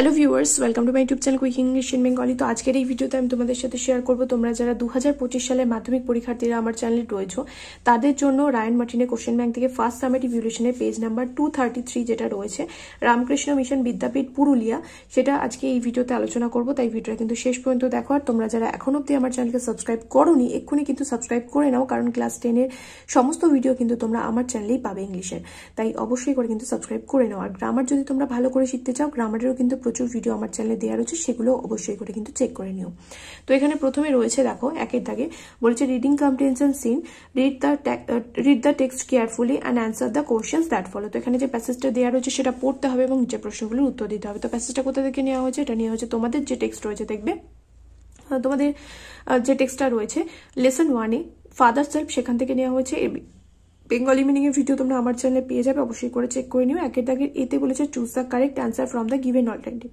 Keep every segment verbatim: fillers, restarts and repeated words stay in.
Hello viewers, welcome to my YouTube channel quick English in Bengali. তো আজকের এই ভিডিওতে আমি তোমাদের সাথে শেয়ার করবো তোমরা যারা দু হাজার পঁচিশ সালের মাধ্যমিক পরীক্ষার্থীরা আমার চ্যানেলে রয়েছে তাদের জন্য রায়ান মার্টিনের কোশ্চেন ব্যাংক থেকে ফার্স্ট সামেটিভ ইভ্যালুয়েশনের page number two thirty three যেটা রয়েছে রামকৃষ্ণ মিশন বিদ্যাপীঠ পুরুলিয়া, সেটা আজকে এই ভিডিওতে আলোচনা করবো। তাই ভিডিওটা কিন্তু শেষ পর্যন্ত দেখো। আর তোমরা যারা এখন অব্দি আমার চ্যানেলকে সাবস্ক্রাইব করোনি এক্ষুনি কিন্তু সাবস্ক্রাইব করে নাও, কারণ ক্লাস টেনের সমস্ত ভিডিও কিন্তু তোমরা আমার চ্যানেলেই পাবে ইংলিশের। তাই অবশ্যই করে কিন্তু সাবস্ক্রাইব করে নাও। আর গ্রামার যদি তোমরা ভালো করে শিখতে চাও, গ্রামারেরও কিন্তু প্রচুর ভিডিও আমার চ্যানেলে দেওয়া রয়েছে, সেগুলো অবশ্যই করে কিন্তু চেক করে নিও। তো এখানে প্রথমে রয়েছে দেখো একের দাগে বলেছে reading comprehension seen, read the read the text carefully and answer the questions that follow. তো এখানে যে প্যাসেজটা দেওয়া রয়েছে সেটা পড়তে হবে এবং নিচের প্রশ্নগুলোর উত্তর দিতে হবে। তো প্যাসেজটা কোথা থেকে নেওয়া হয়েছে? এটা নেওয়া হয়েছে তোমাদের যে টেক্সট রয়েছে, দেখবে তোমাদের যে টেক্সটটা রয়েছে লেসন ওয়ানে ফাদার সেলফ, সেখান থেকে নেওয়া হয়েছে। বেঙ্গলি মিনিং এর ভিডিও তোমরা আমার চ্যানেলে পেয়ে যাবে, অবশ্যই করে চেক করে নিও। একের দাগের এতে বলেছে choose the correct answer from the given alternative.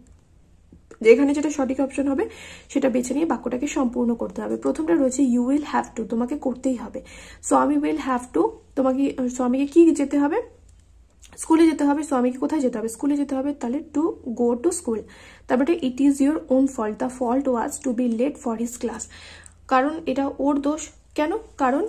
যেখানে যেটা সঠিক অপশন হবে সেটা বেছে নিয়ে বাক্যটাকে সম্পূর্ণ করতে হবে। প্রথমটা রয়েছে ইউ উইল হ্যাভ টু, তোমাকে করতেই হবে। স্বামী উইল হ্যাভ টু, তোমাকে স্বামীকে কি যেতে হবে? স্কুলে যেতে হবে। স্বামীকে কোথায় যেতে হবে? স্কুলে যেতে হবে। তাহলে টু গো টু স্কুল। তারপরে it is your own fault, the fault was to be late for his class. কারণ এটা ওর দোষ। কেন? কারণ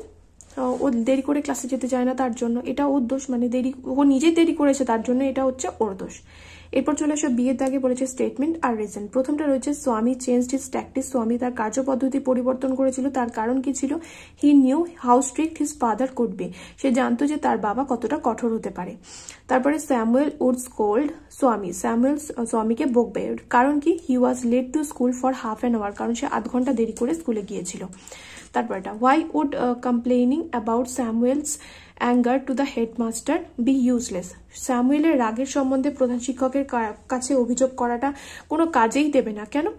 ও দেরি করে ক্লাসে যেতে চায় না, তার জন্য এটা ওর দোষ। মানে দেরি, ও নিজেই দেরি করেছে তার জন্য এটা হচ্ছে ওর দোষ। এরপর চলে আসো বিয়ের দাগে বলেছে স্টেটমেন্ট আর রিজন। প্রথমটা রয়েছে স্বামী চেঞ্জড হিজ ট্যাকটিস, স্বামী তার কার্যপদ্ধতি পরিবর্তন করেছিল। তার কারণ কি ছিল? He knew how strict his father could be, সে জানতো যে তার বাবা কতটা কঠোর হতে পারে। তারপরে Samuel would scold Swami, Samuel স্বামীকে বকবে। কারণ কি? He was late to school for half an hour, কারণ সে আধ ঘন্টা দেরি করে স্কুলে গিয়েছিল। তারপরটা why would complaining about Samuel's anger to the headmaster be useless. স্যামুয়েলের রাগের সম্বন্ধে প্রধান শিক্ষকের কাছে অভিযোগ করাটা কোনো কাজেই দেবে না। কেন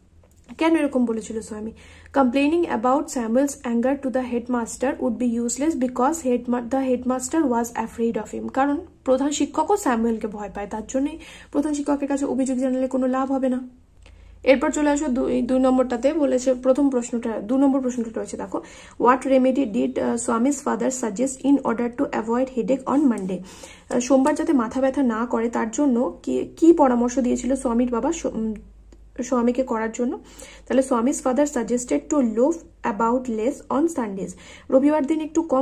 কেন এরকম বলেছিল স্বামী? Complaining about Samuel's anger to the headmaster would be useless because head the headmaster was afraid of him. কারণ প্রধান শিক্ষকও স্যামুয়েলকে ভয় পায়, তার জন্যই প্রধান শিক্ষকের কাছে অভিযোগ জানালে কোনো লাভ হবে না। এরপর চলে আসো দুই দুই নম্বরটাতে বলেছে প্রথম প্রশ্নটা দু নম্বর প্রশ্নটা রয়েছে দেখো what remedy did Swami's father suggest in order to avoid headache on Monday. সোমবার যাতে মাথা ব্যথা না করে তার জন্য কি কি পরামর্শ দিয়েছিল স্বামীর বাবা স্বামীকে করার জন্য? তাহলে Swami's father suggested to loaf about less on Sundays, রবিবার দিন একটু কম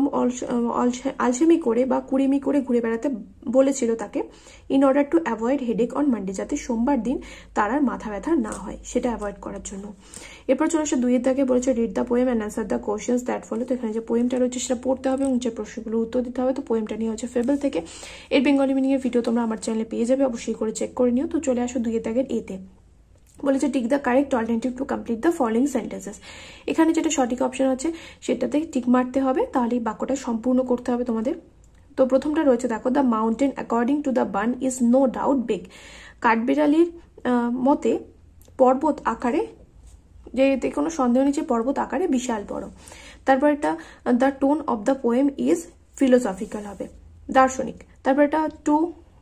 আলসেমি করে বা কুড়েমি করে ঘুরে বেড়াতে বলেছিল তাকে। In order to avoid headache on Monday, যাতে সোমবার দিন তার আর মাথা ব্যথা না হয়, সেটা অ্যাভয়েড করার জন্য। এরপর চলে আসে দুইয়ের দাগে বলেছে read the poem and answer the questions that follow. তো এখানে যে পোয়েমটা রয়েছে সেটা পড়তে হবে এবং যে প্রশ্নগুলো উত্তর দিতে হবে। তো পোয়েমটা নিয়ে হচ্ছে ফেবল থেকে। এর বেঙ্গলি মিনিং এর ভিডিও তোমরা আমার চ্যানেলে পেয়ে যাবে, অবশ্যই করে চেক করে নিও। তো চলে আসো দুইয়ের দাগের এতে বলেছে tick the correct alternative to complete the following sentences. এখানে যেটা সঠিক অপশন আছে সেটাতে টিক মারতে হবে, তাহলে বাক্যটা সম্পূর্ণ করতে হবে তোমাদের। তো প্রথমটা রয়েছে দেখো the mountain according to the Bun is no doubt big. কাঠবিড়ালির মতে পর্বত আকারে, যে এতে কোনো সন্দেহ নেই যে পর্বত আকারে বিশাল বড়। তারপর একটা the tone of the poem is philosophical হবে, দার্শনিক। তারপর একটা to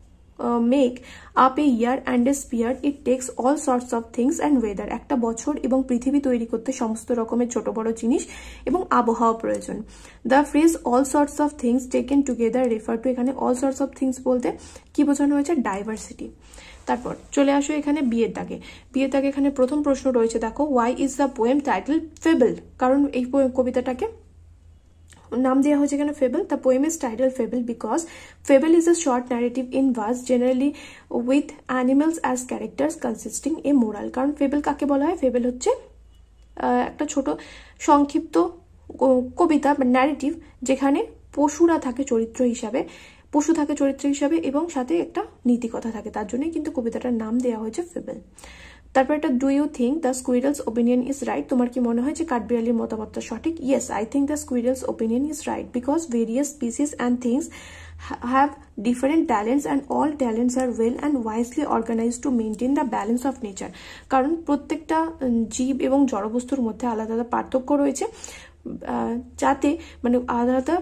make up a year and a sphere it takes all sorts of things and weather. একটা বছর এবং পৃথিবী তৈরি করতে সমস্ত রকমের ছোট বড় জিনিস এবং আবহাওয়া প্রয়োজন। The phrase all sorts of things taken together refer to, এখানে অল সর্টস অফ থিংস বলতে কি বোঝানো হয়েছে? ডাইভার্সিটি। তারপর চলে আসো এখানে বিয়ের দাগে। বিয়ের দাগে এখানে প্রথম প্রশ্ন রয়েছে দেখো why is the poem title fable. কারণ এই কবিতাটাকে নাম দেওয়া হয়েছে এখানে fable. The poem is title fable because fable is a short narrative in verse generally with animals as characters consisting a moral. কারণ ফেবল কাকে বলা হয়? ফেবল হচ্ছে একটা ছোট সংক্ষিপ্ত কবিতা বা ন্যারেটিভ যেখানে পশুরা থাকে চরিত্র হিসাবে, পশু থাকে চরিত্র হিসাবে এবং সাথে একটা নীতিকথা থাকে, তার জন্যই কিন্তু কবিতাটার নাম দেওয়া হয়েছে ফেবল। তারপর একটা do you think the squirrel's opinion is right. তোমার কি মনে হয় যে কাঠবিড়ালির মতামতটা সঠিক? Yes, I think the squirrel's opinion is right because various species and things have different talents and all talents are well and wisely organize to maintain the balance of nature. কারণ প্রত্যেকটা জীব এবং জড়বস্তুর মধ্যে আলাদা আলাদা পার্থক্য রয়েছে, যাতে মানে আলাদা আলাদা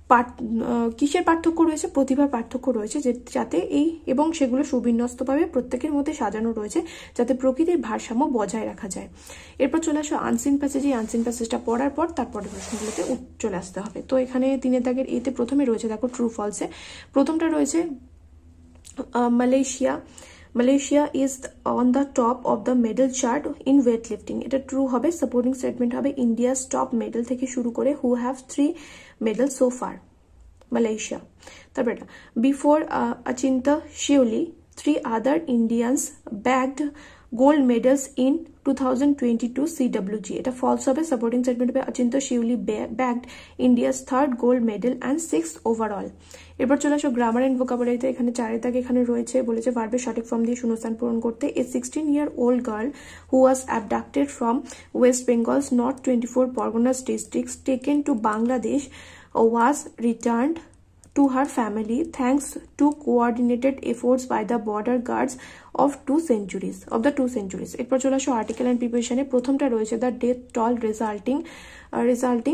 কিসের পার্থক্য রয়েছে? প্রতিভার পার্থক্য রয়েছে, যাতে এই এবং সেগুলো সুবিন্যস্তভাবে প্রত্যেকের মধ্যে সাজানো রয়েছে যাতে প্রকৃতির ভারসাম্য বজায় রাখা যায়। এরপর চলে আসো আনসিন প্যাসেজ। এই আনসিন প্যাসেজটা পড়ার পর তারপরে প্রশ্নগুলোতে চলে আসতে হবে। তো এখানে তিনের দাগের এতে প্রথমে রয়েছে দেখো ট্রু ফলসে। প্রথমটা রয়েছে Malaysia Malaysia is on the top of the medal chart in weight lifting, এটা ট্রু হবে। সাপোর্টিং স্টেটমেন্ট হবে ইন্ডিয়াস টপ মেডেল থেকে শুরু করে who have three medal so far, Malaysia. তারপর এটা before Achinta Sheuli three other Indians bagged gold medals in two thousand twenty two C W G, এটা false হবে। সাপোর্টিং স্টেটমেন্ট হবে Achinta Sheuli bagged India's third gold medal and six overall. এরপর চলে আসো grammar and ভোকাবুলারিতে। এখানে চারের দাগে এখানে রয়েছে, বলেছে ভার্বের সঠিক ফর্ম দিয়ে শূন্যস্থান পূরণ করতে। A sixteen year old girl who was abducted from West Bengal's North Twenty Four Parganas districts taken to Bangladesh was returned to her family thanks to coordinated efforts by the border guards of two centuries of the two centuries এরপর চলে আসো article and প্রিপোজিশনে। প্রথমটা রয়েছে the death toll resulting resulting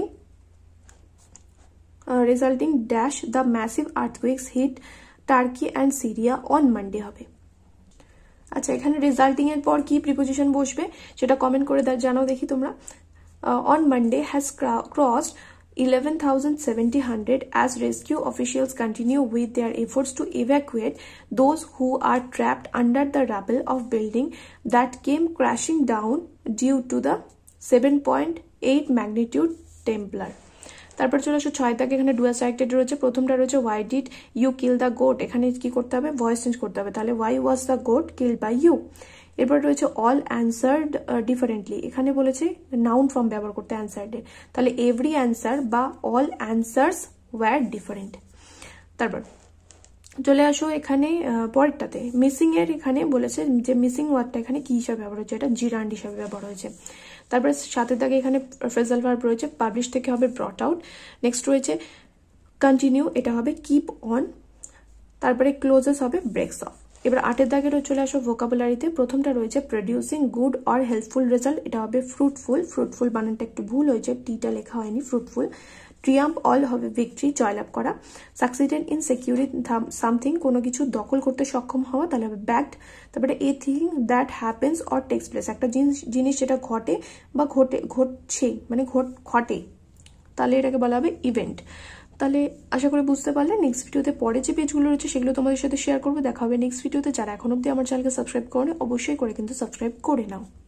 resulting dash the massive earthquakes hit Turkey and Syria on Monday হবে। আচ্ছা, এখানে resulting এর পর কি প্রিপোজিশন বসবে সেটা কমেন্ট করে জানাও দেখি তোমরা। On Monday has crossed eleven thousand seven hundred as rescue officials continue with their efforts to evacuate those who are trapped under the rubble of building that came crashing down due to the seven point eight magnitude Templar. তারপর চলে আসো ছয় দাগে। এখানে dual cited রয়েছে। প্রথমটা রয়েছে why did you kill the goat, এখানে কি করতে হবে ভয়েস চেঞ্জ করতে হবে, তাহলে why was the goat killed by you. এরপর রয়েছে অল অ্যান্সার্ড ডিফারেন্টলি, এখানে বলেছে নাউন ফর্ম ব্যবহার করতে অ্যান্সার্ডে, তাহলে এভরি অ্যান্সার বা অল অ্যান্সার্স ওয়্যার ডিফারেন্ট। তারপর চলে আসো এখানে পরেরটাতে মিসিং এর, এখানে বলেছে যে মিসিং ওয়ার্ডটা এখানে কি হিসাবে ব্যবহার হয়েছে, এটা জিরান্ড হিসাবে ব্যবহার হয়েছে। তারপরে সাথে দাগে এখানে ফ্রেজাল ভার্ব রয়েছে, পাবলিশ থেকে হবে ব্রট আউট। নেক্সট রয়েছে কন্টিনিউ, এটা হবে কিপ অন। তারপরে ক্লোজেস হবে ব্রেকস অফ। এবার আটের দাগে চলে আসো ভোকাবুলারিতে। প্রথমটা রয়েছে producing good or helpful result, এটা হবে ফ্রুটফুল। ফ্রুটফুল বানানটা একটু ভুল হয়েছে, টিটা লেখা হয়নি, ফ্রুটফুল। ট্রিয়াম্প অল হবে ভিক্টরি, জয়লাভ করা। সাকসিডেড ইন সিকিউরিং সামথিং, কোনো কিছু দখল করতে সক্ষম হওয়া, তাহলে হবে ব্যাকড। তারপরে a thing that happens or takes place, একটা জিনিস জিনিস যেটা ঘটে বা ঘটে ঘটছে মানে ঘটে, তাহলে এটাকে বলা হবে ইভেন্ট। তাহলে আশা করি বুঝতে পারলে। নেক্সট ভিডিওতে পরে যে পেজগুলো রয়েছে সেগুলো তোমাদের সাথে শেয়ার করবো। দেখা হবে নেক্সট ভিডিওতে। যারা এখন অব্দি আমার চ্যানেলকে সাবস্ক্রাইব করে অবশ্যই করে কিন্তু সাবস্ক্রাইব করে নাও।